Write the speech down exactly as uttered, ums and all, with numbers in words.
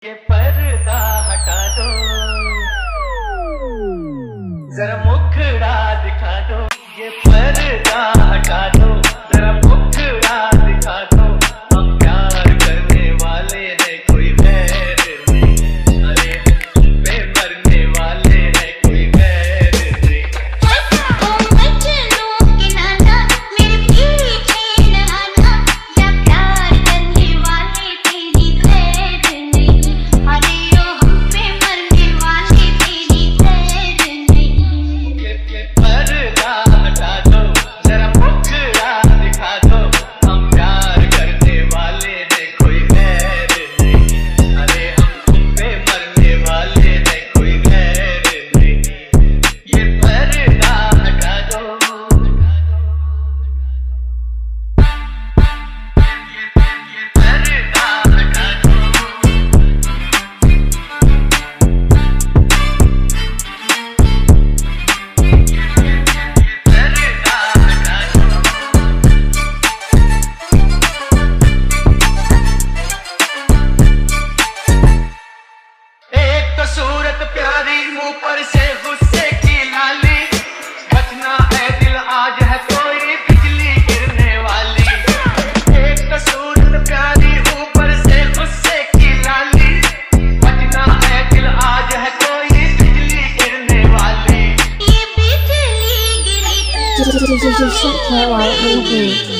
ये पर्दा हटा दो, जरा मुखड़ा दिखा दो। ये पर्दा हटा दो, जरा मुखड़ा दिखा दो। हम प्यार करने वाले हैं, कोई गैर नहीं। अरे पे मरने वाले हैं, कोई गैर नहीं। ओ मजनू के नाना मेरे पीछे न आना, या प्यार करने वाले तेरी गैर नहीं। अरे ओ हम पे मरने वाले तेरी गैर नहीं। ये ये पर्दा हटा दो, जरा मुखड़ा दिखा दो। हम प्यार करने वाले हैं, कोई गैर नहीं। अरे हम पे मरने वाले हैं, कोई गैर नहीं। ये पर्दा हटा दो, ये ये पर्दा हटा दो। एक तो सूरत प्यारी, मुंह पर से गुस्से की लाली। बचना है दिल, आज है कोई बिजली गिरने वाली। एक तो सूरत प्यारी, मुंह पर से गुस्से की लाली। बचना है दिल, आज है कोई बिजली गिरने वाली। ये बिजली गिरी D J Shake Carolina on the beat.